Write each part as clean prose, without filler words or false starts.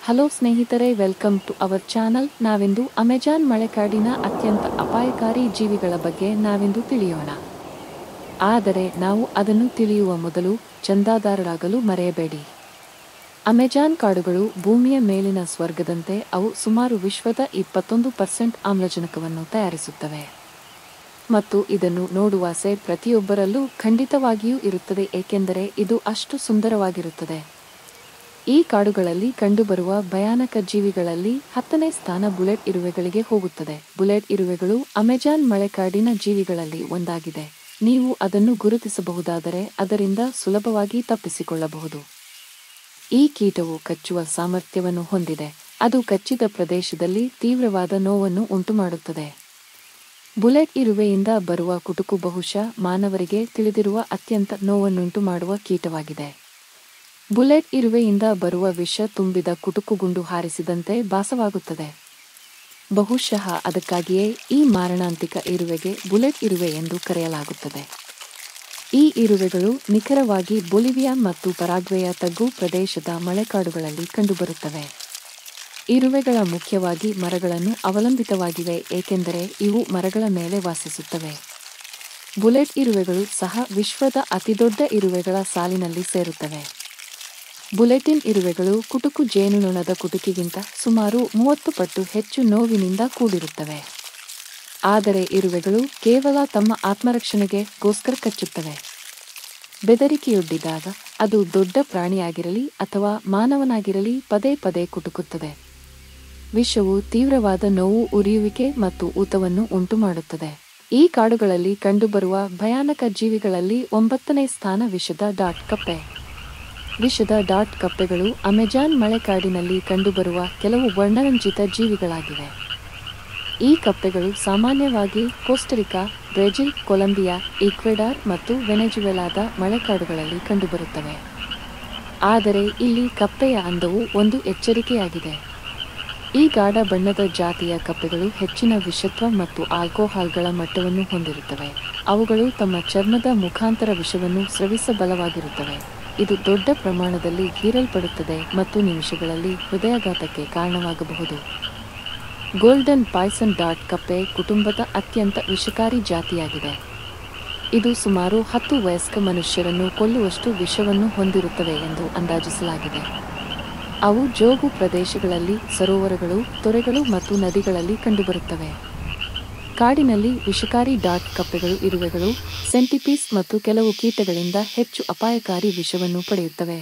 Hello ಸ್ನೇಹಿತರೆ, welcome to our channel. ನಾವಿಂದು Amazon ಮಳೆಕಾಡಿನ ಅತ್ಯಂತ ಅಪಾಯಕಾರಿ ಜೀವಿಗಳ ಬಗ್ಗೆ ನಾವಿಂದು ತಿಳಿಯೋಣ. ಆದರೆ ನಾವು ಅದನ್ನು ತಿಳಿಯುವ ಮೊದಲು ಚಂದಾದಾರರಾಗಲು ಮರೆಯಬೇಡಿ. ಅಮೆಜಾನ್ ಕಾಡುಗಳು ಭೂಮಿಯ ಮೇಲಿನ ಸ್ವರ್ಗದಂತೆ. ಅವು ಸುಮಾರು ವಿಶ್ವದ 21% ಆಮ್ಲಜನಕವನ್ನು ತಯಾರಿಸುತ್ತವೆ. ಮತ್ತು ಇದನ್ನು ನೋಡುವ ಆಸೆ ಪ್ರತಿಯೊಬ್ಬರಲ್ಲೂ ಖಂಡಿತವಾಗಿಯೂ ಇರುತ್ತದೆ, ಏಕೆಂದರೆ ಇದು ಅಷ್ಟು ಸುಂದರವಾಗಿರುತ್ತದೆ. ಈ ಕಾಡುಗಳಲ್ಲಿ ಕಂಡುಬರುವ ಭಯಾನಕ ಜೀವಿಗಳಲ್ಲಿ 10ನೇ ಸ್ಥಾನ ಬುಲೆಟ್ ಇರುವೆಗಳಿಗೆ ಹೋಗುತ್ತದೆ. ಬುಲೆಟ್ ಇರುವೆಗಳು ಅಮೆಜಾನ್ ಮಳೆಕಾಡಿನ ಜೀವಿಗಳಲ್ಲಿ ಒಂದಾಗಿದೆ. ನೀವು ಅದನ್ನು ಗುರುತಿಸಬಹುದಾದರೆ ಅದರಿಂದ ಸುಲಭವಾಗಿ ತಪ್ಪಿಸಿಕೊಳ್ಳಬಹುದು. ಈ ಕೀಟವು ಕಚ್ಚುವ ಸಾಮರ್ಥ್ಯವನ್ನು ಹೊಂದಿದೆ. ಅದು ಕಚ್ಚಿದ ಪ್ರದೇಶದಲ್ಲಿ ತೀವ್ರವಾದ ನೋವನ್ನು ಉಂಟುಮಾಡುತ್ತದೆ. ಬುಲೆಟ್ ಇರುವೆಯಿಂದ ಬರುವ ಕುಟುಕು ಬಹುಶಃ ಮಾನವರಿಗೆ ತಿಳಿದಿರುವ ಅತ್ಯಂತ ನೋವನ್ನುಂಟು ಮಾಡುವ ಕೀಟವಾಗಿದೆ. ಬುಲೆಟ್ ಇರುವೆಯಿಂದ ಬರುವ ವಿಷ ತುಂಬಿದ ಕುಟುಕು ಗುಂಡು ಹಾರಿಸಿದಂತೆ ಭಾಸವಾಗುತ್ತದೆ. ಬಹುಶಃ ಅದಕ್ಕಾಗಿಯೇ ಈ ಮಾರಣಾಂತಿಕ ಇರುವೆಗೆ ಬುಲೆಟ್ ಇರುವೆ ಎಂದು ಕರೆಯಲಾಗುತ್ತದೆ. ಈ ಇರುವೆಗಳು ನಿಖರವಾಗಿ ಬೊಲಿವಿಯಾ ಮತ್ತು ಪರಾಗ್ವೆಯ ತಗ್ಗು ಪ್ರದೇಶದ ಮಳೆಕಾಡುಗಳಲ್ಲಿ ಕಂಡುಬರುತ್ತವೆ. ಇರುವೆಗಳ ಮುಖ್ಯವಾಗಿ ಮರಗಳನ್ನು ಅವಲಂಬಿತವಾಗಿವೆ, ಏಕೆಂದರೆ ಇವು ಮರಗಳ ಮೇಲೆ ವಾಸಿಸುತ್ತವೆ. ಬುಲೆಟ್ ಇರುವೆಗಳು ಸಹ ವಿಶ್ವದ ಅತಿದೊಡ್ಡ ಇರುವೆಗಳ ಸಾಲಿನಲ್ಲಿ ಸೇರುತ್ತವೆ. ಬುಲೆಟಿನ್ ಇರುವೆಗಳು ಕುಟುಕು ಜೇನುನೊಣದ ಕುಟುಕಿಗಿಂತ ಸುಮಾರು 30 ಪಟ್ಟು ಹೆಚ್ಚು ನೋವಿನಿಂದ ಕೂಡಿರುತ್ತವೆ. ಆದರೆ ಇರುವೆಗಳು ಕೇವಲ ತಮ್ಮ ಆತ್ಮರಕ್ಷಣೆಗೋಸ್ಕರ ಕಚ್ಚುತ್ತವೆ. ಬೆದರಿಕೆಯೊಡ್ಡಿದಾಗ ಅದು ದೊಡ್ಡ ಪ್ರಾಣಿಯಾಗಿರಲಿ ಅಥವಾ ಮಾನವನಾಗಿರಲಿ ಪದೇ ಪದೇ ಕುಟುಕುತ್ತದೆ. ವಿಷವು ತೀವ್ರವಾದ ನೋವು, ಉರಿಯುವಿಕೆ ಮತ್ತು ಊತವನ್ನು ಉಂಟುಮಾಡುತ್ತದೆ. ಈ ಕಾಡುಗಳಲ್ಲಿ ಕಂಡುಬರುವ ಭಯಾನಕ ಜೀವಿಗಳಲ್ಲಿ 9ನೇ ಸ್ಥಾನ ವಿಷದ ಡಾಟ್ ಕಪ್ಪೆ. ವಿಷದ ಡಾಟ್ ಕಪ್ಪೆಗಳು ಅಮೆಜಾನ್ ಮಳೆಕಾಡಿನಲ್ಲಿ ಕಂಡುಬರುವ ಕೆಲವು ವರ್ಣರಂಜಿತ ಜೀವಿಗಳಾಗಿವೆ. ಈ ಕಪ್ಪೆಗಳು ಸಾಮಾನ್ಯವಾಗಿ ಕೋಸ್ಟರಿಕಾ, ಬ್ರೆಜಿಲ್, ಕೊಲಂಬಿಯಾ, ಈಕ್ವೆಡಾರ್ ಮತ್ತು ವೆನೆಜುವೆಲಾದ ಮಳೆಕಾಡುಗಳಲ್ಲಿ ಕಂಡುಬರುತ್ತವೆ. ಆದರೆ ಇಲ್ಲಿ ಕಪ್ಪೆಯ ಅಂದವು ಒಂದು ಎಚ್ಚರಿಕೆಯಾಗಿದೆ. ಈ ಗಾಢ ಬಣ್ಣದ ಜಾತಿಯ ಕಪ್ಪೆಗಳು ಹೆಚ್ಚಿನ ವಿಷತ್ವ ಮತ್ತು ಆಲ್ಕೋಹಾಲ್ಗಳ ಮಟ್ಟವನ್ನು ಹೊಂದಿರುತ್ತವೆ. ಅವುಗಳು ತಮ್ಮ ಚರ್ಮದ ಮುಖಾಂತರ ವಿಷವನ್ನು ಸ್ರವಿಸಬಲ್ಲವಾಗಿರುತ್ತವೆ. ಇದು ದೊಡ್ಡ ಪ್ರಮಾಣದಲ್ಲಿ ಹೀರಲ್ಪಡುತ್ತದೆ ಮತ್ತು ನಿಮಿಷಗಳಲ್ಲಿ ಹೃದಯಾಘಾತಕ್ಕೆ ಕಾರಣವಾಗಬಹುದು. ಗೋಲ್ಡನ್ ಪಾಯ್ಸನ್ ಡಾಟ್ ಕಪ್ಪೆ ಕುಟುಂಬದ ಅತ್ಯಂತ ವಿಷಕಾರಿ ಜಾತಿಯಾಗಿದೆ. ಇದು ಸುಮಾರು 10 ವಯಸ್ಕ ಮನುಷ್ಯರನ್ನು ಕೊಲ್ಲುವಷ್ಟು ವಿಷವನ್ನು ಹೊಂದಿರುತ್ತವೆ ಎಂದು ಅಂದಾಜಿಸಲಾಗಿದೆ. ಅವು ಜೋಗು ಪ್ರದೇಶಗಳಲ್ಲಿ, ಸರೋವರಗಳು, ತೊರೆಗಳು ಮತ್ತು ನದಿಗಳಲ್ಲಿ ಕಂಡುಬರುತ್ತವೆ. ಕಾಡಿನಲ್ಲಿ ವಿಷಕಾರಿ ಡಾಟ್ ಕಪ್ಪೆಗಳು ಇರುವೆಗಳು, ಸೆಂಟಿಪೀಸ್ ಮತ್ತು ಕೆಲವು ಕೀಟಗಳಿಂದ ಹೆಚ್ಚು ಅಪಾಯಕಾರಿ ವಿಷವನ್ನು ಪಡೆಯುತ್ತವೆ.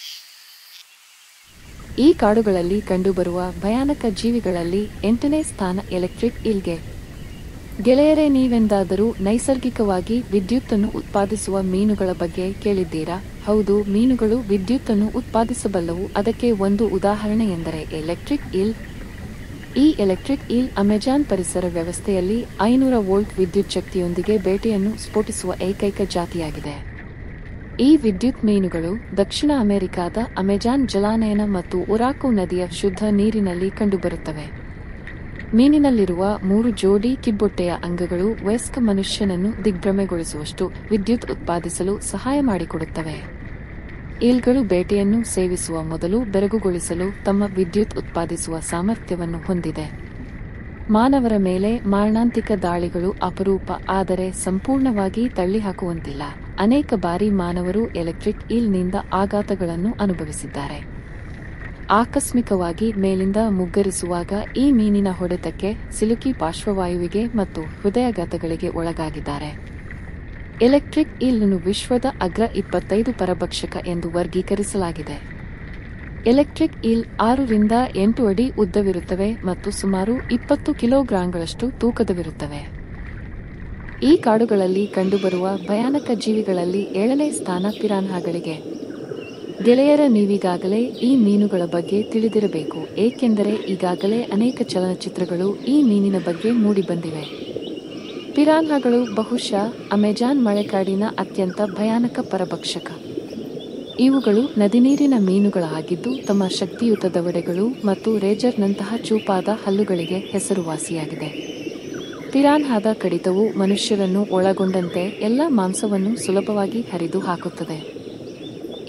ಈ ಕಾಡುಗಳಲ್ಲಿ ಕಂಡುಬರುವ ಭಯಾನಕ ಜೀವಿಗಳಲ್ಲಿ 8ನೇ ಸ್ಥಾನ ಎಲೆಕ್ಟ್ರಿಕ್ ಈಲ್ಗೆ. ಗೆಳೆಯರೇ, ನೀವೆಂದಾದರೂ ನೈಸರ್ಗಿಕವಾಗಿ ವಿದ್ಯುತ್ತನ್ನು ಉತ್ಪಾದಿಸುವ ಮೀನುಗಳ ಬಗ್ಗೆ ಕೇಳಿದ್ದೀರಾ? ಹೌದು, ಮೀನುಗಳು ವಿದ್ಯುತ್ತನ್ನು ಉತ್ಪಾದಿಸಬಲ್ಲವು. ಅದಕ್ಕೆ ಒಂದು ಉದಾಹರಣೆ ಎಂದರೆ ಎಲೆಕ್ಟ್ರಿಕ್ ಈಲ್. ಈ ಎಲೆಕ್ಟ್ರಿಕ್ ಈಲ್ ಅಮೆಜಾನ್ ಪರಿಸರ ವ್ಯವಸ್ಥೆಯಲ್ಲಿ 500 ವೋಲ್ಟ್ ವಿದ್ಯುತ್ ಶಕ್ತಿಯೊಂದಿಗೆ ಬೇಟೆಯನ್ನು ಸ್ಫೋಟಿಸುವ ಏಕೈಕ ಜಾತಿಯಾಗಿದೆ. ಈ ವಿದ್ಯುತ್ ಮೀನುಗಳು ದಕ್ಷಿಣ ಅಮೆರಿಕಾದ ಅಮೆಜಾನ್ ಜಲಾನಯನ ಮತ್ತು ಒರಾಕೊ ನದಿಯ ಶುದ್ಧ ನೀರಿನಲ್ಲಿ ಕಂಡುಬರುತ್ತವೆ. ಮೀನಿನಲ್ಲಿರುವ 3 ಜೋಡಿ ಕಿಬ್ಬೊಟ್ಟೆಯ ಅಂಗಗಳು ವಯಸ್ಕ ಮನುಷ್ಯನನ್ನು ದಿಗ್ಭ್ರಮೆಗೊಳಿಸುವಷ್ಟು ವಿದ್ಯುತ್ ಉತ್ಪಾದಿಸಲು ಸಹಾಯ ಮಾಡಿಕೊಡುತ್ತವೆ. ಈಲ್ಗಳು ಬೇಟೆಯನ್ನು ಸೇವಿಸುವ ಮೊದಲು ಬೆರಗುಗೊಳಿಸಲು ತಮ್ಮ ವಿದ್ಯುತ್ ಉತ್ಪಾದಿಸುವ ಸಾಮರ್ಥ್ಯವನ್ನು ಹೊಂದಿದೆ. ಮಾನವರ ಮೇಲೆ ಮಾರಣಾಂತಿಕ ದಾಳಿಗಳು ಅಪರೂಪ, ಆದರೆ ಸಂಪೂರ್ಣವಾಗಿ ತಳ್ಳಿಹಾಕುವಂತಿಲ್ಲ. ಅನೇಕ ಬಾರಿ ಮಾನವರು ಎಲೆಕ್ಟ್ರಿಕ್ ಈಲ್ನಿಂದ ಆಘಾತಗಳನ್ನು ಅನುಭವಿಸಿದ್ದಾರೆ. ಆಕಸ್ಮಿಕವಾಗಿ ಮೇಲಿಂದ ಮುಗ್ಗರಿಸುವಾಗ ಈ ಮೀನಿನ ಹೊಡೆತಕ್ಕೆ ಸಿಲುಕಿ ಪಾರ್ಶ್ವವಾಯುವಿಗೆ ಮತ್ತು ಹೃದಯಾಘಾತಗಳಿಗೆ ಒಳಗಾಗಿದ್ದಾರೆ. ಎಲೆಕ್ಟ್ರಿಕ್ ಈಲ್ನ್ನು ವಿಶ್ವದ ಅಗ್ರ 25 ಪರಭಕ್ಷಕ ಎಂದು ವರ್ಗೀಕರಿಸಲಾಗಿದೆ. ಎಲೆಕ್ಟ್ರಿಕ್ ಈಲ್ 6 ರಿಂದ 8 ಅಡಿ ಉದ್ದವಿರುತ್ತವೆ ಮತ್ತು ಸುಮಾರು 20 ಕಿಲೋಗ್ರಾಂಗಳಷ್ಟು ತೂಕದವಿರುತ್ತವೆ. ಈ ಕಾಡುಗಳಲ್ಲಿ ಕಂಡುಬರುವ ಭಯಾನಕ ಜೀವಿಗಳಲ್ಲಿ 7ನೇ ಸ್ಥಾನ ಪಿರಾನ್ಹಾಗಳಿಗೆ. ಗೆಳೆಯರ, ನೀವೀಗಾಗಲೇ ಈ ಮೀನುಗಳ ಬಗ್ಗೆ ತಿಳಿದಿರಬೇಕು, ಏಕೆಂದರೆ ಈಗಾಗಲೇ ಅನೇಕ ಚಲನಚಿತ್ರಗಳು ಈ ಮೀನಿನ ಬಗ್ಗೆ ಮೂಡಿಬಂದಿವೆ. ಪಿರಾನ್ಹಾಗಳು ಬಹುಶಃ ಅಮೆಜಾನ್ ಮಳೆಕಾಡಿನ ಅತ್ಯಂತ ಭಯಾನಕ ಪರಭಕ್ಷಕ. ಇವುಗಳು ನದಿನೀರಿನ ಮೀನುಗಳಾಗಿದ್ದು ತಮ್ಮ ಶಕ್ತಿಯುತ ದವಡೆಗಳು ಮತ್ತು ರೇಜರ್ನಂತಹ ಚೂಪಾದ ಹಲ್ಲುಗಳಿಗೆ ಹೆಸರುವಾಸಿಯಾಗಿದೆ. ಪಿರಾನ್ಹಾದ ಕಡಿತವು ಮನುಷ್ಯರನ್ನು ಒಳಗೊಂಡಂತೆ ಎಲ್ಲ ಮಾಂಸವನ್ನು ಸುಲಭವಾಗಿ ಹರಿದು ಹಾಕುತ್ತದೆ.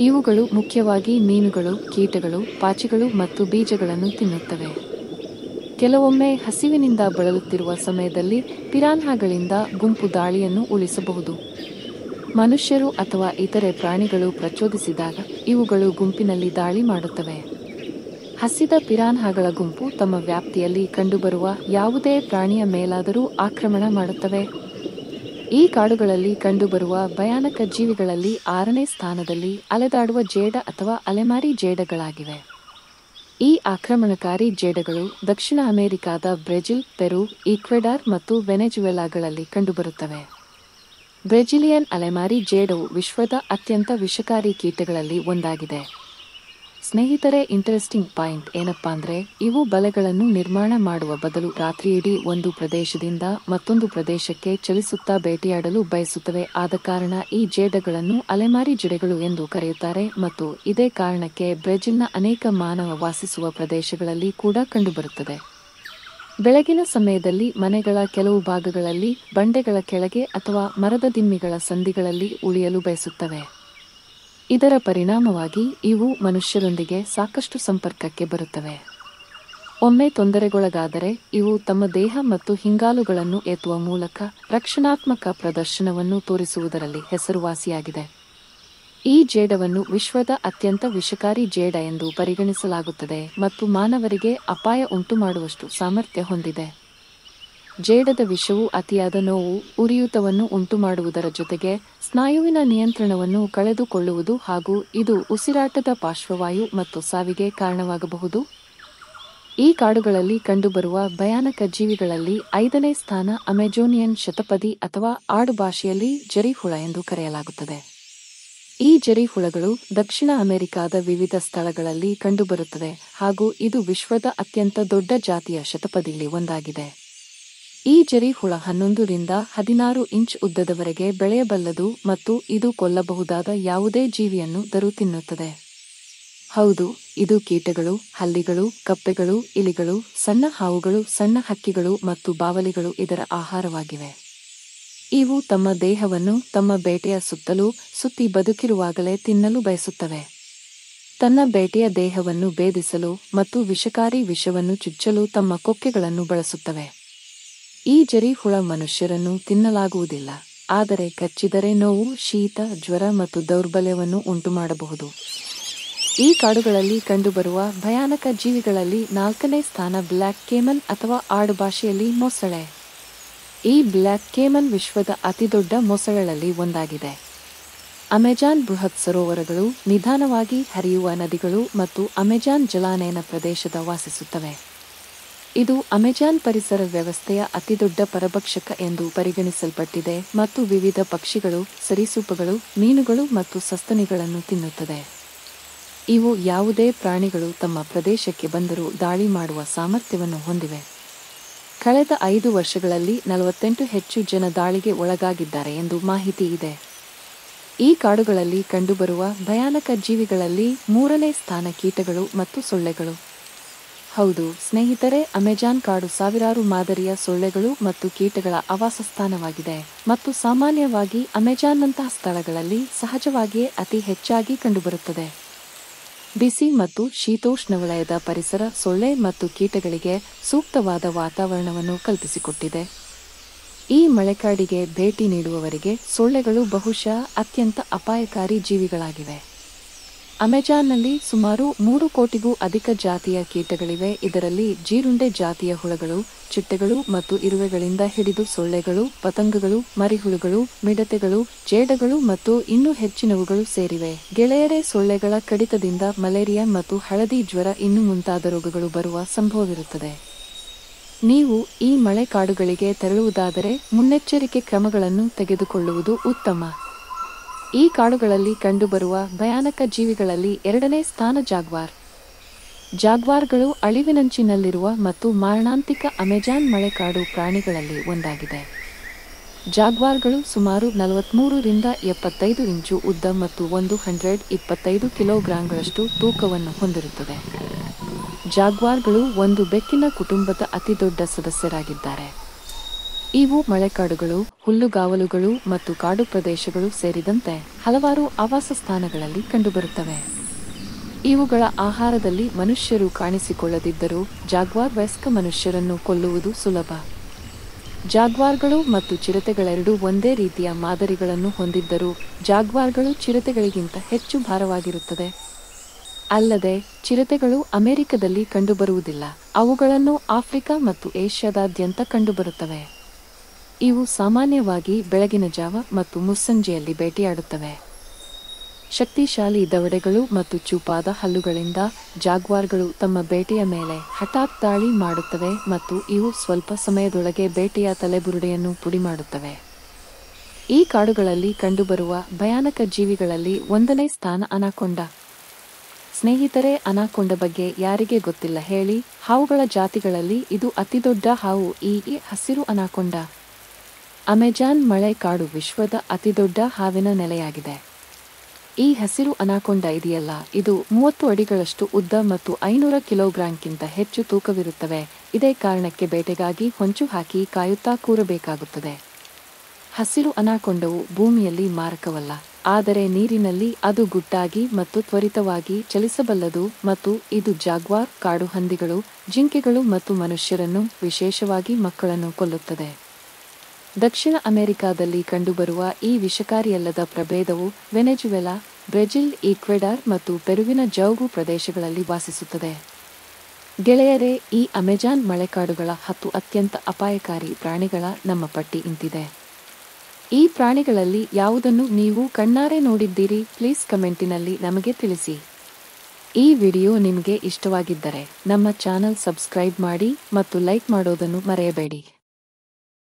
ಇವುಗಳು ಮುಖ್ಯವಾಗಿ ಮೀನುಗಳು, ಕೀಟಗಳು, ಪಾಚಿಗಳು ಮತ್ತು ಬೀಜಗಳನ್ನು ತಿನ್ನುತ್ತವೆ. ಕೆಲವೊಮ್ಮೆ ಹಸಿವಿನಿಂದ ಬಳಲುತ್ತಿರುವ ಸಮಯದಲ್ಲಿ ಪಿರಾನ್ಹಾಗಳಿಂದ ಗುಂಪು ದಾಳಿಯನ್ನು ಉಳಿಸಬಹುದು. ಮನುಷ್ಯರು ಅಥವಾ ಇತರೆ ಪ್ರಾಣಿಗಳು ಪ್ರಚೋದಿಸಿದಾಗ ಇವುಗಳು ಗುಂಪಿನಲ್ಲಿ ದಾಳಿ ಮಾಡುತ್ತವೆ. ಹಸಿದ ಪಿರಾನ್ಹಾಗಳ ಗುಂಪು ತಮ್ಮ ವ್ಯಾಪ್ತಿಯಲ್ಲಿ ಕಂಡುಬರುವ ಯಾವುದೇ ಪ್ರಾಣಿಯ ಮೇಲಾದರೂ ಆಕ್ರಮಣ ಮಾಡುತ್ತವೆ. ಈ ಕಾಡುಗಳಲ್ಲಿ ಕಂಡುಬರುವ ಭಯಾನಕ ಜೀವಿಗಳಲ್ಲಿ 6ನೇ ಸ್ಥಾನದಲ್ಲಿ ಅಲೆದಾಡುವ ಜೇಡ ಅಥವಾ ಅಲೆಮಾರಿ ಜೇಡಗಳಾಗಿವೆ. ಈ ಆಕ್ರಮಣಕಾರಿ ಜೇಡಗಳು ದಕ್ಷಿಣ ಅಮೆರಿಕಾದ ಬ್ರೆಜಿಲ್, ಪೆರು, ಈಕ್ವೆಡಾರ್ ಮತ್ತು ವೆನೆಜುವೆಲಾಗಳಲ್ಲಿ ಕಂಡುಬರುತ್ತವೆ. ಬ್ರೆಜಿಲಿಯನ್ ಅಲೆಮಾರಿ ಜೇಡವು ವಿಶ್ವದ ಅತ್ಯಂತ ವಿಷಕಾರಿ ಕೀಟಗಳಲ್ಲಿ ಒಂದಾಗಿದೆ. ಸ್ನೇಹಿತರೆ, ಇಂಟರೆಸ್ಟಿಂಗ್ ಪಾಯಿಂಟ್ ಏನಪ್ಪಾ ಅಂದ್ರೆ, ಇವು ಬಲೆಗಳನ್ನು ನಿರ್ಮಾಣ ಮಾಡುವ ಬದಲು ರಾತ್ರಿಯಿಡೀ ಒಂದು ಪ್ರದೇಶದಿಂದ ಮತ್ತೊಂದು ಪ್ರದೇಶಕ್ಕೆ ಚಲಿಸುತ್ತಾ ಬೇಟೆಯಾಡಲು ಬಯಸುತ್ತವೆ. ಆದ ಕಾರಣ ಈ ಜೇಡಗಳನ್ನು ಅಲೆಮಾರಿ ಜೇಡಗಳು ಎಂದು ಕರೆಯುತ್ತಾರೆ ಮತ್ತು ಇದೇ ಕಾರಣಕ್ಕೆ ಬ್ರೆಜಿಲ್ನ ಅನೇಕ ಮಾನವ ವಾಸಿಸುವ ಪ್ರದೇಶಗಳಲ್ಲಿ ಕೂಡ ಕಂಡುಬರುತ್ತದೆ. ಬೆಳಗಿನ ಸಮಯದಲ್ಲಿ ಮನೆಗಳ ಕೆಲವು ಭಾಗಗಳಲ್ಲಿ, ಬಂಡೆಗಳ ಕೆಳಗೆ ಅಥವಾ ಮರದ ದಿಮ್ಮಿಗಳ ಸಂದಿಗಳಲ್ಲಿ ಉಳಿಯಲು ಬಯಸುತ್ತವೆ. ಇದರ ಪರಿಣಾಮವಾಗಿ ಇವು ಮನುಷ್ಯರೊಂದಿಗೆ ಸಾಕಷ್ಟು ಸಂಪರ್ಕಕ್ಕೆ ಬರುತ್ತವೆ. ಒಮ್ಮೆ ತೊಂದರೆಗೊಳಗಾದರೆ ಇವು ತಮ್ಮ ದೇಹ ಮತ್ತು ಹಿಂಗಾಲುಗಳನ್ನು ಎತ್ತುವ ಮೂಲಕ ರಕ್ಷಣಾತ್ಮಕ ಪ್ರದರ್ಶನವನ್ನು ತೋರಿಸುವುದರಲ್ಲಿ ಹೆಸರುವಾಸಿಯಾಗಿದೆ. ಈ ಜೇಡವನ್ನು ವಿಶ್ವದ ಅತ್ಯಂತ ವಿಷಕಾರಿ ಜೇಡ ಎಂದು ಪರಿಗಣಿಸಲಾಗುತ್ತದೆ ಮತ್ತು ಮಾನವರಿಗೆ ಅಪಾಯ ಉಂಟುಮಾಡುವಷ್ಟು ಸಾಮರ್ಥ್ಯ ಹೊಂದಿದೆ. ಜೇಡದ ವಿಷವು ಅತಿಯಾದ ನೋವು, ಉರಿಯೂತವನ್ನು ಉಂಟುಮಾಡುವುದರ ಜೊತೆಗೆ ಸ್ನಾಯುವಿನ ನಿಯಂತ್ರಣವನ್ನು ಕಳೆದುಕೊಳ್ಳುವುದು ಹಾಗೂ ಇದು ಉಸಿರಾಟದ ಪಾರ್ಶ್ವವಾಯು ಮತ್ತು ಸಾವಿಗೆ ಕಾರಣವಾಗಬಹುದು. ಈ ಕಾಡುಗಳಲ್ಲಿ ಕಂಡುಬರುವ ಭಯಾನಕ ಜೀವಿಗಳಲ್ಲಿ 5ನೇ ಸ್ಥಾನ ಅಮೆಜೋನಿಯನ್ ಶತಪದಿ ಅಥವಾ ಆಡು ಭಾಷೆಯಲ್ಲಿ ಜರಿಹುಳ ಎಂದು ಕರೆಯಲಾಗುತ್ತದೆ. ಈ ಜರಿಹುಳಗಳು ದಕ್ಷಿಣ ಅಮೆರಿಕಾದ ವಿವಿಧ ಸ್ಥಳಗಳಲ್ಲಿ ಕಂಡುಬರುತ್ತದೆ ಹಾಗೂ ಇದು ವಿಶ್ವದ ಅತ್ಯಂತ ದೊಡ್ಡ ಜಾತಿಯ ಶತಪದಿಯಲ್ಲಿ ಒಂದಾಗಿದೆ. ಈ ಜರಿಹುಳ 11 ರಿಂದ 16 ಇಂಚ್ ಉದ್ದದವರೆಗೆ ಬೆಳೆಯಬಲ್ಲದು ಮತ್ತು ಇದು ಕೊಲ್ಲಬಹುದಾದ ಯಾವುದೇ ಜೀವಿಯನ್ನು ದರು ತಿನ್ನುತ್ತದೆ. ಹೌದು, ಇದು ಕೀಟಗಳು, ಹಲ್ಲಿಗಳು, ಕಪ್ಪೆಗಳು, ಇಲಿಗಳು, ಸಣ್ಣ ಹಾವುಗಳು, ಸಣ್ಣ ಹಕ್ಕಿಗಳು ಮತ್ತು ಬಾವಲಿಗಳು ಇದರ ಆಹಾರವಾಗಿವೆ. ಇವು ತಮ್ಮ ದೇಹವನ್ನು ತಮ್ಮ ಬೇಟೆಯ ಸುತ್ತಲೂ ಸುತ್ತಿ ಬದುಕಿರುವಾಗಲೇ ತಿನ್ನಲು ಬಯಸುತ್ತವೆ. ತನ್ನ ಬೇಟೆಯ ದೇಹವನ್ನು ಭೇದಿಸಲು ಮತ್ತು ವಿಷಕಾರಿ ವಿಷವನ್ನು ಚುಚ್ಚಲು ತಮ್ಮ ಕೊಕ್ಕೆಗಳನ್ನು ಬಳಸುತ್ತವೆ. ಈ ಜರಿಹುಳ ಮನುಷ್ಯರನ್ನು ತಿನ್ನಲಾಗುವುದಿಲ್ಲ, ಆದರೆ ಕಚ್ಚಿದರೆ ನೋವು, ಶೀತ, ಜ್ವರ ಮತ್ತು ದೌರ್ಬಲ್ಯವನ್ನು ಉಂಟುಮಾಡಬಹುದು. ಈ ಕಾಡುಗಳಲ್ಲಿ ಕಂಡುಬರುವ ಭಯಾನಕ ಜೀವಿಗಳಲ್ಲಿ 4ನೇ ಸ್ಥಾನ ಬ್ಲ್ಯಾಕ್ ಕೇಮನ್ ಅಥವಾ ಆಡು ಭಾಷೆಯಲ್ಲಿ ಮೊಸಳೆ. ಈ ಬ್ಲ್ಯಾಕ್ ಕೇಮನ್ ವಿಶ್ವದ ಅತಿದೊಡ್ಡ ಮೊಸಳೆಗಳಲ್ಲಿ ಒಂದಾಗಿದೆ. ಅಮೆಜಾನ್ ಬೃಹತ್ ಸರೋವರಗಳು, ನಿಧಾನವಾಗಿ ಹರಿಯುವ ನದಿಗಳು ಮತ್ತು ಅಮೆಜಾನ್ ಜಲಾನಯನ ಪ್ರದೇಶದ ವಾಸಿಸುತ್ತವೆ. ಇದು ಅಮೆಜಾನ್ ಪರಿಸರ ವ್ಯವಸ್ಥೆಯ ಅತಿದೊಡ್ಡ ಪರಭಕ್ಷಕ ಎಂದು ಪರಿಗಣಿಸಲ್ಪಟ್ಟಿದೆ ಮತ್ತು ವಿವಿಧ ಪಕ್ಷಿಗಳು, ಸರೀಸೃಪಗಳು, ಮೀನುಗಳು ಮತ್ತು ಸಸ್ತನಿಗಳನ್ನು ತಿನ್ನುತ್ತದೆ. ಇವು ಯಾವುದೇ ಪ್ರಾಣಿಗಳು ತಮ್ಮ ಪ್ರದೇಶಕ್ಕೆ ಬಂದರೂ ದಾಳಿ ಮಾಡುವ ಸಾಮರ್ಥ್ಯವನ್ನು ಹೊಂದಿವೆ. ಕಳೆದ 5 ವರ್ಷಗಳಲ್ಲಿ 48 ಹೆಚ್ಚು ಜನ ದಾಳಿಗೆ ಒಳಗಾಗಿದ್ದಾರೆ ಎಂದು ಮಾಹಿತಿ ಇದೆ. ಈ ಕಾಡುಗಳಲ್ಲಿ ಕಂಡುಬರುವ ಭಯಾನಕ ಜೀವಿಗಳಲ್ಲಿ 3ನೇ ಸ್ಥಾನ ಕೀಟಗಳು ಮತ್ತು ಸೊಳ್ಳೆಗಳು. ಹೌದು ಸ್ನೇಹಿತರೆ, ಅಮೆಜಾನ್ ಕಾಡು ಸಾವಿರಾರು ಮಾದರಿಯ ಸೊಳ್ಳೆಗಳು ಮತ್ತು ಕೀಟಗಳ ಆವಾಸಸ್ಥಾನವಾಗಿದೆ ಮತ್ತು ಸಾಮಾನ್ಯವಾಗಿ ಅಮೆಜಾನ್ನಂತಹ ಸ್ಥಳಗಳಲ್ಲಿ ಸಹಜವಾಗಿಯೇ ಅತಿ ಹೆಚ್ಚಾಗಿ ಕಂಡುಬರುತ್ತದೆ. ಬಿಸಿ ಮತ್ತು ಶೀತೋಷ್ಣವಲಯದ ಪರಿಸರ ಸೊಳ್ಳೆ ಮತ್ತು ಕೀಟಗಳಿಗೆ ಸೂಕ್ತವಾದ ವಾತಾವರಣವನ್ನು ಕಲ್ಪಿಸಿಕೊಟ್ಟಿದೆ. ಈ ಮಳೆಕಾಡಿಗೆ ಭೇಟಿ ನೀಡುವವರಿಗೆ ಸೊಳ್ಳೆಗಳು ಬಹುಶಃ ಅತ್ಯಂತ ಅಪಾಯಕಾರಿ ಜೀವಿಗಳಾಗಿವೆ. ಅಮೆಜಾನ್ನಲ್ಲಿ ಸುಮಾರು 3 ಕೋಟಿಗೂ ಅಧಿಕ ಜಾತಿಯ ಕೀಟಗಳಿವೆ. ಇದರಲ್ಲಿ ಜೀರುಂಡೆ ಜಾತಿಯ ಹುಳಗಳು, ಚಿಟ್ಟೆಗಳು ಮತ್ತು ಇರುವೆಗಳಿಂದ ಹಿಡಿದು ಸೊಳ್ಳೆಗಳು, ಪತಂಗಗಳು, ಮರಿಹುಳುಗಳು, ಮಿಡತೆಗಳು, ಜೇಡಗಳು ಮತ್ತು ಇನ್ನೂ ಹೆಚ್ಚಿನವುಗಳು ಸೇರಿವೆ. ಗೆಳೆಯರೇ, ಸೊಳ್ಳೆಗಳ ಕಡಿತದಿಂದ ಮಲೇರಿಯಾ ಮತ್ತು ಹಳದಿ ಜ್ವರ ಇನ್ನೂ ಮುಂತಾದ ರೋಗಗಳು ಬರುವ ಸಂಭವವಿರುತ್ತದೆ. ನೀವು ಈ ಮಳೆಕಾಡುಗಳಿಗೆ ತೆರಳುವುದಾದರೆ ಮುನ್ನೆಚ್ಚರಿಕೆ ಕ್ರಮಗಳನ್ನು ತೆಗೆದುಕೊಳ್ಳುವುದು ಉತ್ತಮ. ಈ ಕಾಡುಗಳಲ್ಲಿ ಕಂಡುಬರುವ ಭಯಾನಕ ಜೀವಿಗಳಲ್ಲಿ 2ನೇ ಸ್ಥಾನ ಜಾಗ್ವಾರ್. ಜಾಗ್ವಾರ್ಗಳು ಅಳಿವಿನಂಚಿನಲ್ಲಿರುವ ಮತ್ತು ಮಾರಣಾಂತಿಕ ಅಮೆಜಾನ್ ಮಳೆಕಾಡು ಪ್ರಾಣಿಗಳಲ್ಲಿ ಒಂದಾಗಿದೆ. ಜಾಗ್ವಾರ್ಗಳು ಸುಮಾರು 43 ರಿಂದ 75 ಇಂಚು ಉದ್ದ ಮತ್ತು 125 ಕಿಲೋಗ್ರಾಂಗಳಷ್ಟು ತೂಕವನ್ನು ಹೊಂದಿರುತ್ತದೆ. ಜಾಗ್ವಾರ್ಗಳು ಒಂದು ಬೆಕ್ಕಿನ ಕುಟುಂಬದ ಅತಿದೊಡ್ಡ ಸದಸ್ಯರಾಗಿದ್ದಾರೆ. ಇವು ಮಳೆಕಾಡುಗಳು, ಹುಲ್ಲುಗಾವಲುಗಳು ಮತ್ತು ಕಾಡು ಪ್ರದೇಶಗಳು ಸೇರಿದಂತೆ ಹಲವಾರು ಆವಾಸ ಸ್ಥಾನಗಳಲ್ಲಿ ಕಂಡುಬರುತ್ತವೆ. ಇವುಗಳ ಆಹಾರದಲ್ಲಿ ಮನುಷ್ಯರು ಕಾಣಿಸಿಕೊಳ್ಳದಿದ್ದರೂ ಜಾಗ್ವಾರ್ ವಯಸ್ಕ ಮನುಷ್ಯರನ್ನು ಕೊಲ್ಲುವುದು ಸುಲಭ. ಜಾಗ್ವಾರ್ಗಳು ಮತ್ತು ಚಿರತೆಗಳೆರಡೂ ಒಂದೇ ರೀತಿಯ ಮಾದರಿಗಳನ್ನು ಹೊಂದಿದ್ದರೂ ಜಾಗ್ವಾರ್ಗಳು ಚಿರತೆಗಳಿಗಿಂತ ಹೆಚ್ಚು ಭಾರವಾಗಿರುತ್ತದೆ. ಅಲ್ಲದೆ ಚಿರತೆಗಳು ಅಮೆರಿಕದಲ್ಲಿ ಕಂಡುಬರುವುದಿಲ್ಲ, ಅವುಗಳನ್ನು ಆಫ್ರಿಕಾ ಮತ್ತು ಏಷ್ಯಾದಾದ್ಯಂತ ಕಂಡುಬರುತ್ತವೆ. ಇವು ಸಾಮಾನ್ಯವಾಗಿ ಬೆಳಗಿನ ಜಾವ ಮತ್ತು ಮುಸ್ಸಂಜೆಯಲ್ಲಿ ಬೇಟೆಯಾಡುತ್ತವೆ. ಶಕ್ತಿಶಾಲಿ ದವಡೆಗಳು ಮತ್ತು ಚೂಪಾದ ಹಲ್ಲುಗಳಿಂದ ಜಾಗ್ವಾರ್ಗಳು ತಮ್ಮ ಬೇಟೆಯ ಮೇಲೆ ಹಠಾತ್ ದಾಳಿ ಮಾಡುತ್ತವೆ ಮತ್ತು ಇವು ಸ್ವಲ್ಪ ಸಮಯದೊಳಗೆ ಬೇಟೆಯ ತಲೆಬುರುಡೆಯನ್ನು ಪುಡಿಮಾಡುತ್ತವೆ. ಈ ಕಾಡುಗಳಲ್ಲಿ ಕಂಡುಬರುವ ಭಯಾನಕ ಜೀವಿಗಳಲ್ಲಿ 1ನೇ ಸ್ಥಾನ ಅನಾಕೊಂಡ. ಸ್ನೇಹಿತರೆ, ಅನಾಕೊಂಡ ಬಗ್ಗೆ ಯಾರಿಗೆ ಗೊತ್ತಿಲ್ಲ ಹೇಳಿ? ಹಾವುಗಳ ಜಾತಿಗಳಲ್ಲಿ ಇದು ಅತಿದೊಡ್ಡ ಹಾವು. ಈ ಹಸಿರು ಅನಾಕೊಂಡ. ಅಮೆಜಾನ್ ಮಳೆ ಕಾಡು ವಿಶ್ವದ ಅತಿದೊಡ್ಡ ಹಾವಿನ ನೆಲೆಯಾಗಿದೆ. ಈ ಹಸಿರು ಅನಾಕೊಂಡ ಇದೆಯಲ್ಲ, ಇದು 30 ಅಡಿಗಳಷ್ಟು ಉದ್ದ ಮತ್ತು 500 ಕಿಲೋಗ್ರಾಂಕ್ಕಿಂತ ಹೆಚ್ಚು ತೂಕವಿರುತ್ತವೆ. ಇದೇ ಕಾರಣಕ್ಕೆ ಬೇಟೆಗಾಗಿ ಹೊಂಚು ಹಾಕಿ ಕಾಯುತ್ತಾ ಕೂರಬೇಕಾಗುತ್ತದೆ. ಹಸಿರು ಅನಾಕೊಂಡವು ಭೂಮಿಯಲ್ಲಿ ಮಾರಕವಲ್ಲ, ಆದರೆ ನೀರಿನಲ್ಲಿ ಅದು ಗುಟ್ಟಾಗಿ ಮತ್ತು ತ್ವರಿತವಾಗಿ ಚಲಿಸಬಲ್ಲದು ಮತ್ತು ಇದು ಜಾಗ್ವಾರ್, ಕಾಡು ಹಂದಿಗಳು, ಜಿಂಕೆಗಳು ಮತ್ತು ಮನುಷ್ಯರನ್ನು, ವಿಶೇಷವಾಗಿ ಮಕ್ಕಳನ್ನು ಕೊಲ್ಲುತ್ತದೆ. ದಕ್ಷಿಣ ಅಮೆರಿಕಾದಲ್ಲಿ ಕಂಡುಬರುವ ಈ ವಿಷಕಾರಿಯಲ್ಲದ ಪ್ರಭೇದವು ವೆನೆಜುವೆಲಾ, ಬ್ರೆಜಿಲ್, ಈಕ್ವೆಡಾರ್ ಮತ್ತು ಪೆರುವಿನ ಜೌಗು ಪ್ರದೇಶಗಳಲ್ಲಿ ವಾಸಿಸುತ್ತದೆ. ಗೆಳೆಯರೇ, ಈ ಅಮೆಜಾನ್ ಮಳೆಕಾಡುಗಳ 10 ಅತ್ಯಂತ ಅಪಾಯಕಾರಿ ಪ್ರಾಣಿಗಳ ನಮ್ಮ ಪಟ್ಟಿ ಇಂತಿದೆ. ಈ ಪ್ರಾಣಿಗಳಲ್ಲಿ ಯಾವುದನ್ನು ನೀವು ಕಣ್ಣಾರೆ ನೋಡಿದ್ದೀರಿ? ಪ್ಲೀಸ್ ಕಮೆಂಟಿನಲ್ಲಿ ನಮಗೆ ತಿಳಿಸಿ. ಈ ವಿಡಿಯೋ ನಿಮಗೆ ಇಷ್ಟವಾಗಿದ್ದರೆ ನಮ್ಮ ಚಾನಲ್ ಸಬ್ಸ್ಕ್ರೈಬ್ ಮಾಡಿ ಮತ್ತು ಲೈಕ್ ಮಾಡೋದನ್ನು ಮರೆಯಬೇಡಿ.